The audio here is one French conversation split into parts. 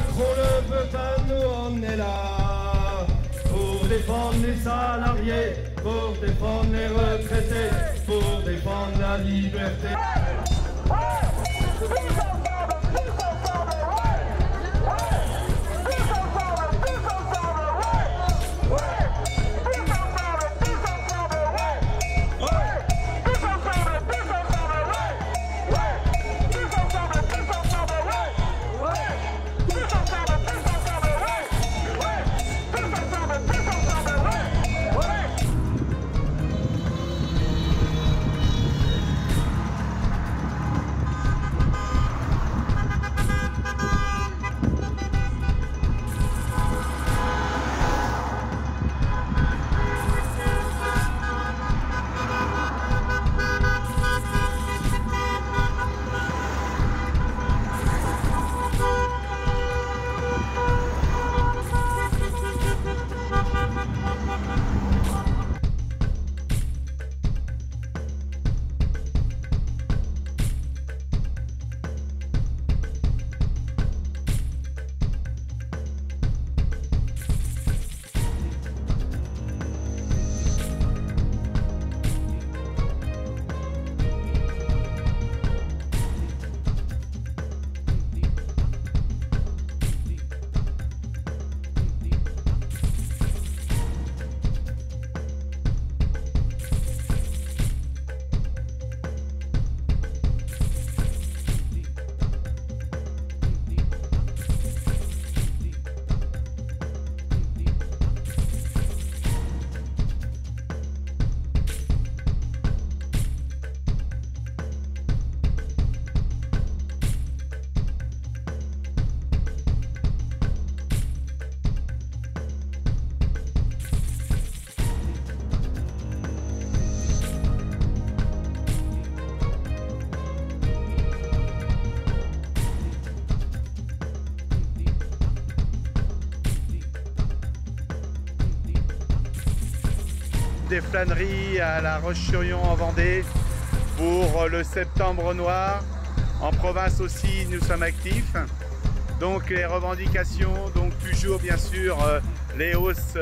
Macron ne veut pas, nous on est là. Pour défendre les salariés, pour défendre les retraités, pour défendre la liberté. Des flâneries à La Roche-sur-Yon en Vendée pour le Septembre Noir. En province aussi, nous sommes actifs. Donc les revendications, donc toujours bien sûr les hausses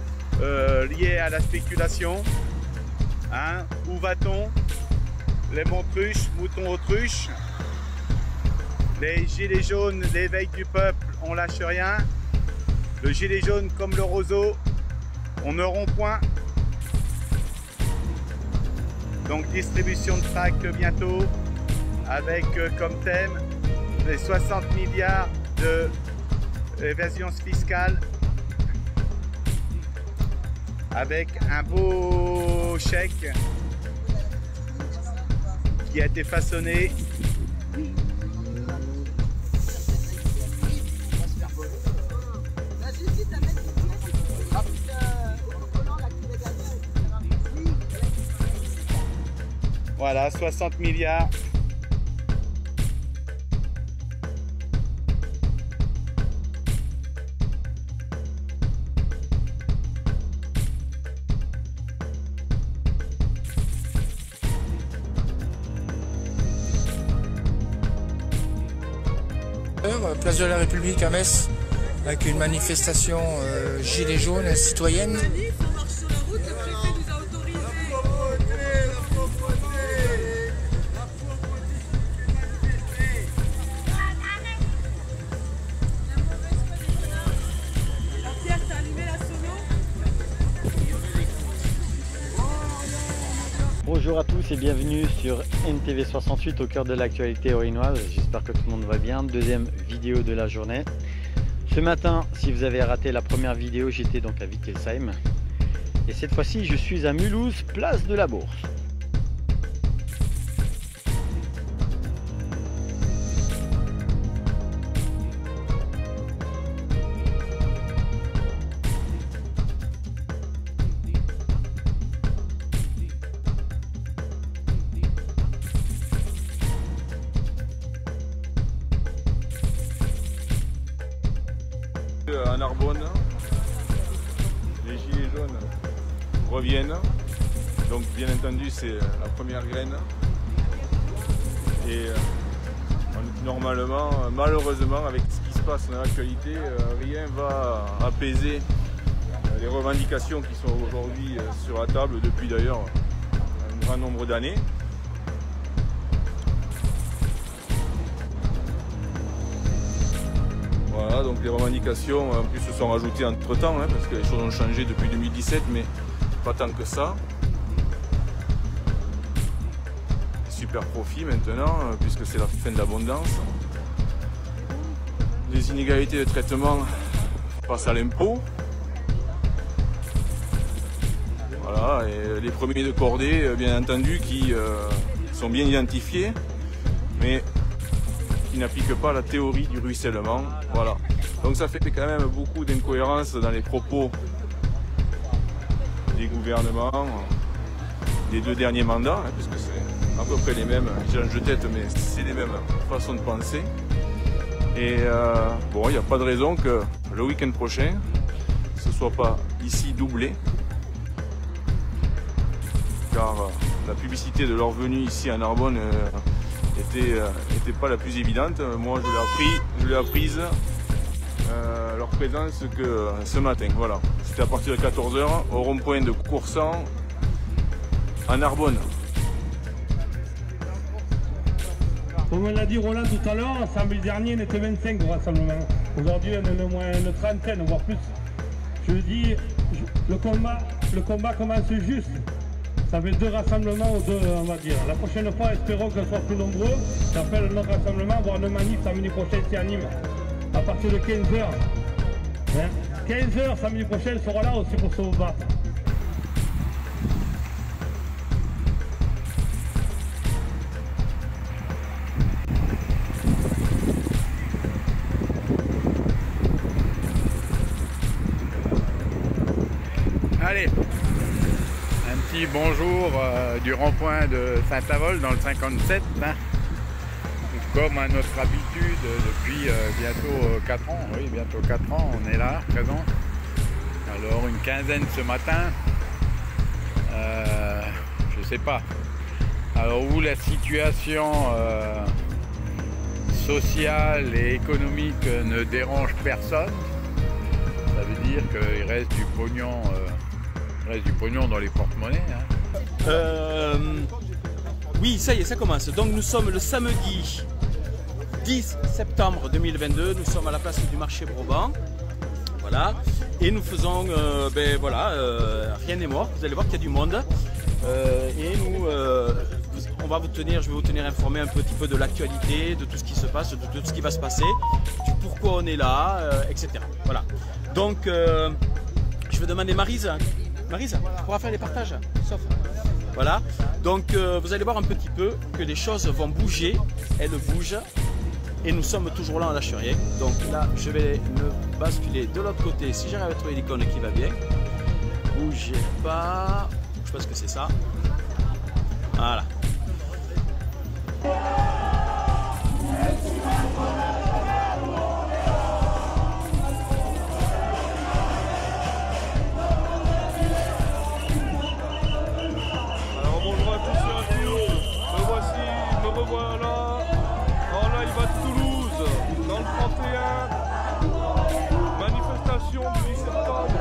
liées à la spéculation. Hein, où va-t-on? Les montruches, moutons autruches. Les gilets jaunes, l'éveil du peuple, on lâche rien. Le gilet jaune comme le roseau, on ne rompt point. Donc distribution de tracts bientôt avec comme thème les 60 milliards d'évasion fiscale avec un beau chèque qui a été façonné. Voilà, 60 milliards. Place de la République à Metz, avec une manifestation gilets jaunes citoyenne. Bonjour à tous et bienvenue sur NTV 68 au cœur de l'actualité orinoise. J'espère que tout le monde va bien. Deuxième vidéo de la journée. Ce matin, si vous avez raté la première vidéo, j'étais donc à Wittelsheim. Et cette fois-ci, je suis à Mulhouse, place de la Bourse. À Narbonne, les gilets jaunes reviennent, donc bien entendu c'est la première graine et Normalement, malheureusement, avec ce qui se passe dans l'actualité, rien va apaiser les revendications qui sont aujourd'hui sur la table depuis d'ailleurs un grand nombre d'années. Voilà, donc les revendications en plus se sont rajoutées entre temps, hein, parce que les choses ont changé depuis 2017, mais pas tant que ça. Super profit maintenant, puisque c'est la fin de l'abondance. Les inégalités de traitement face à l'impôt. Voilà, et les premiers de cordée, bien entendu, qui sont bien identifiés, mais qui n'appliquent pas la théorie du ruissellement. Voilà. Donc ça fait quand même beaucoup d'incohérences dans les propos des gouvernements des 2 derniers mandats, hein, puisque c'est à peu près les mêmes, change de tête, mais c'est les mêmes façons de penser. Et bon, il n'y a pas de raison que le week-end prochain, ce ne soit pas ici doublé, car la publicité de leur venue ici à Narbonne était pas la plus évidente. Moi, je l'ai apprise leur présence que ce matin. Voilà, c'était à partir de 14 h au rond-point de Coursan à Narbonne. Comme on l'a dit Roland tout à l'heure, samedi dernier, on était 25 au rassemblement. Aujourd'hui, on est au moins une trentaine, voire plus. Je dis, le combat commence juste. Ça fait 2 rassemblements ou 2, on va dire. La prochaine fois, espérons qu'on soit plus nombreux. J'appelle notre rassemblement, voire le manif samedi prochain ici à Nîmes, à partir de 15 h. Hein? 15 h samedi prochain, on sera là aussi pour se battre. Allez, un petit bonjour du rond-point de Saint-Avold dans le 57, hein. Comme à notre habitude depuis bientôt 4 ans, oui bientôt 4 ans, on est là, présent. Alors une quinzaine ce matin, je sais pas. Alors où la situation sociale et économique ne dérange personne, ça veut dire qu'il reste du pognon dans les porte-monnaies. Hein. Oui, ça y est, ça commence. Donc nous sommes le samedi 10 septembre 2022, nous sommes à la place du marché Broban. Voilà. Et nous faisons, rien n'est mort, vous allez voir qu'il y a du monde. Et nous, je vais vous tenir informé un petit peu de l'actualité, de tout ce qui se passe, de tout ce qui va se passer, du pourquoi on est là, etc. Voilà. Donc, je vais demander Maryse, tu pourras faire les partages, sauf. Voilà. Donc, vous allez voir un petit peu que les choses vont bouger, elles bougent. Et nous sommes toujours là en lâche rien. Donc là, je vais me basculer de l'autre côté si j'arrive à trouver l'icône qui va bien. Bougez pas. Je pense que c'est ça. Voilà. Alors bonjour à tous et à tous. Me revoilà. En live à Toulouse, dans le 31, manifestation du 10 septembre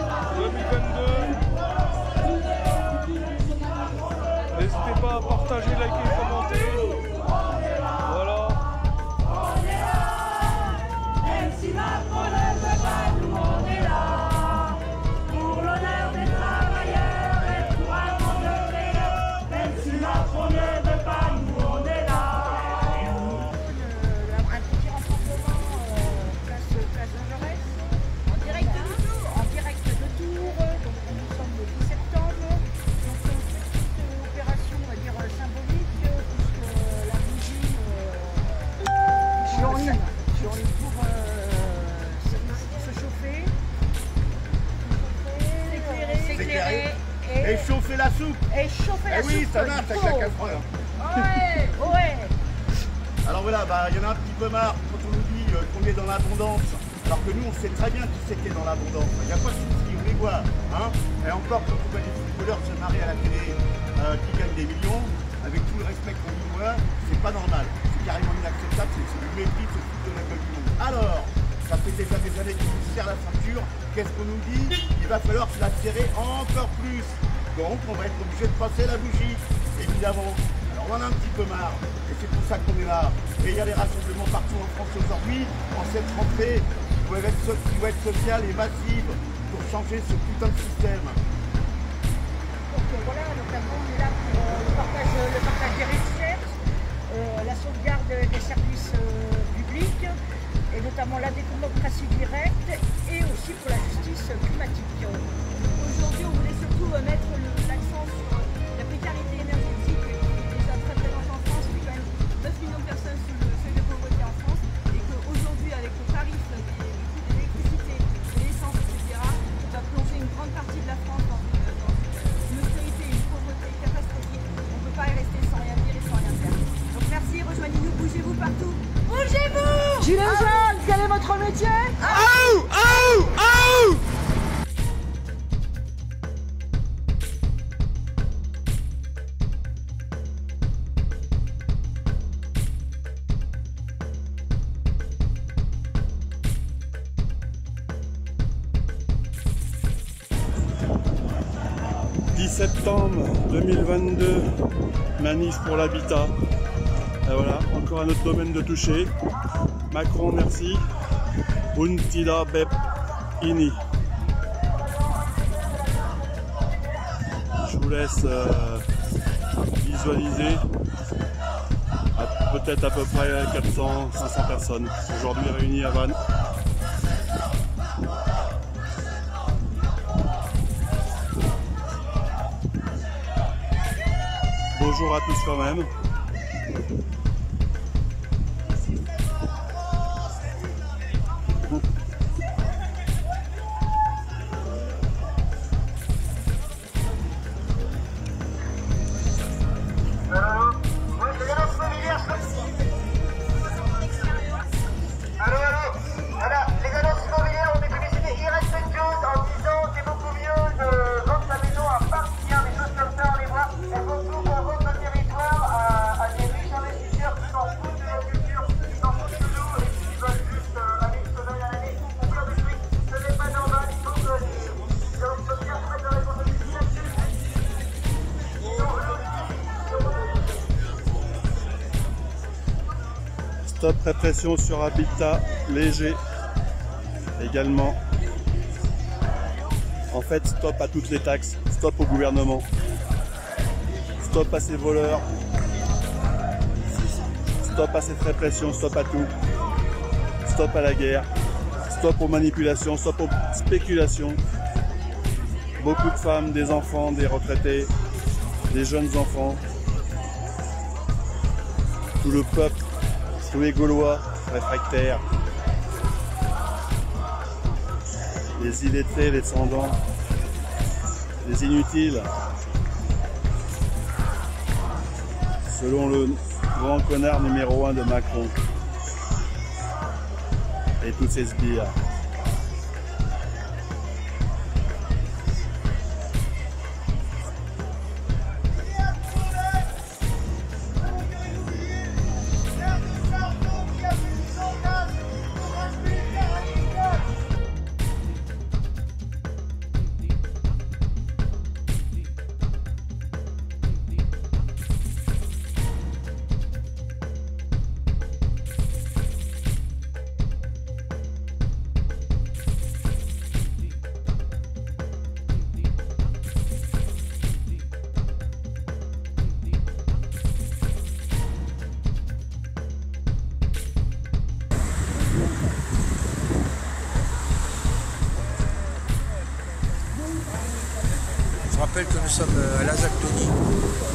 2022. N'hésitez pas à partager, liker et commenter. Voilà. On est là, même si Macron ne veut pas, nous on est là. Pour l'honneur des travailleurs et pour un monde meilleur. Même si Macron ne veut pas, nous on est là. Et chauffer la soupe. Et chauffer la soupe. Oui, ça marche avec la casserole. Ouais, ouais. Alors voilà, il y en a un petit peu marre quand on nous dit qu'on est dans l'abondance. Alors que nous, on sait très bien qui c'est qui est dans l'abondance. Il n'y a pas de souci, on les voit. Hein. Et encore, quand on voit des footballeurs se marrer à la télé qui gagnent des millions, avec tout le respect qu'on nous doit, c'est pas normal. C'est carrément inacceptable, c'est du mépris, c'est foutre de la gueule du monde. Alors, ça fait déjà des années qu'on nous serre la ceinture, qu'est-ce qu'on nous dit? Il va falloir se la serrer encore plus. Donc on va être obligé de passer la bougie, évidemment. Alors on en a un petit peu marre, et c'est pour ça qu'on est là. Et il y a des rassemblements partout en France aujourd'hui, en cette rentrée, qui doivent être sociales et massives pour changer ce putain de système. Donc voilà, notamment on est là pour le partage des recherches, la sauvegarde des services publics, et notamment la démocratie directe, et aussi pour la justice climatique. Aujourd'hui, on voulait surtout mettre l'accent sur la précarité énergétique qui est déjà très présente en France. Il y a quand même 9 millions de personnes sous le seuil de pauvreté en France, et qu'aujourd'hui, avec le tarif des coûts de l'électricité, de l'essence, etc., on va plonger une grande partie de la France dans une austérité, une pauvreté catastrophique. On ne peut pas y rester sans rien dire et sans rien faire. Donc merci, rejoignez-nous, bougez-vous partout. Bougez-vous! Gilets jaunes, quel est votre métier? Septembre 2022, manif pour l'habitat. Et voilà, encore un autre domaine de toucher. Macron, merci. Untida Bep Ini. Je vous laisse visualiser. Peut-être à peu près 400-500 personnes aujourd'hui réunies à Vannes. Bonjour à tous quand même. Voilà, les annonces immobilières ont des publicités irrespectueuses en disant c'est beaucoup mieux de vendre sa maison à partir, des choses comme ça, on les voit. Elles font tout pour vendre notre territoire à des riches investisseurs qui s'en foutent de la culture, qui s'en foutent de nous et qui veulent juste aller se donner à l'année pour faire des trucs. Ce n'est pas normal, il faut que les annonces immobilières se mettent de responsabilité là-dessus. Stop répression sur habitat léger également. En fait, stop à toutes les taxes, stop au gouvernement, stop à ces voleurs, stop à cette répression, stop à tout, stop à la guerre, stop aux manipulations, stop aux spéculations. Beaucoup de femmes, des enfants, des retraités, des jeunes enfants, tout le peuple, tous les Gaulois réfractaires, les illettrés, les sans-dents, les inutiles, selon le grand connard numéro 1 de Macron et tous ses sbires. Je rappelle que nous sommes à la ZAC Denis.